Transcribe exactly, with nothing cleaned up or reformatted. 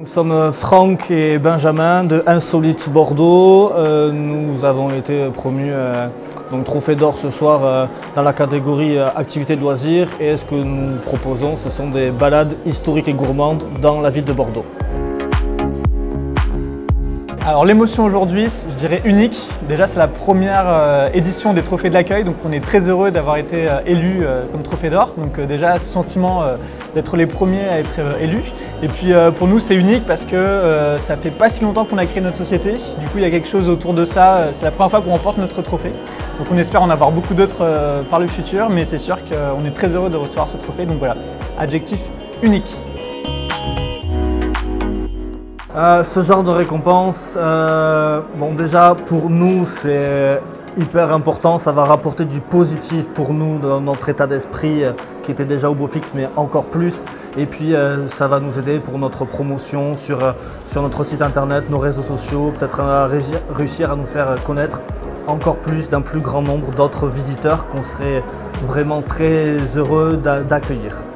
Nous sommes Franck et Benjamin de Insolite Bordeaux. Euh, nous avons été promus euh, donc trophée d'or ce soir euh, dans la catégorie euh, activité de loisirs, et ce que nous proposons, ce sont des balades historiques et gourmandes dans la ville de Bordeaux. Alors l'émotion aujourd'hui, je dirais unique. Déjà c'est la première euh, édition des trophées de l'accueil, donc on est très heureux d'avoir été euh, élus euh, comme trophée d'or. Donc euh, déjà ce sentiment euh, d'être les premiers à être euh, élus. Et puis euh, pour nous c'est unique parce que euh, ça fait pas si longtemps qu'on a créé notre société. Du coup il y a quelque chose autour de ça, c'est la première fois qu'on remporte notre trophée. Donc on espère en avoir beaucoup d'autres euh, par le futur, mais c'est sûr qu'on est très heureux de recevoir ce trophée. Donc voilà, adjectif unique. Euh, ce genre de récompense, euh, bon déjà pour nous c'est hyper important, ça va rapporter du positif pour nous dans notre état d'esprit euh, qui était déjà au beau fixe, mais encore plus. Et puis euh, ça va nous aider pour notre promotion sur, euh, sur notre site internet, nos réseaux sociaux, peut-être euh, réussir à nous faire connaître encore plus d'un plus grand nombre d'autres visiteurs qu'on serait vraiment très heureux d'accueillir.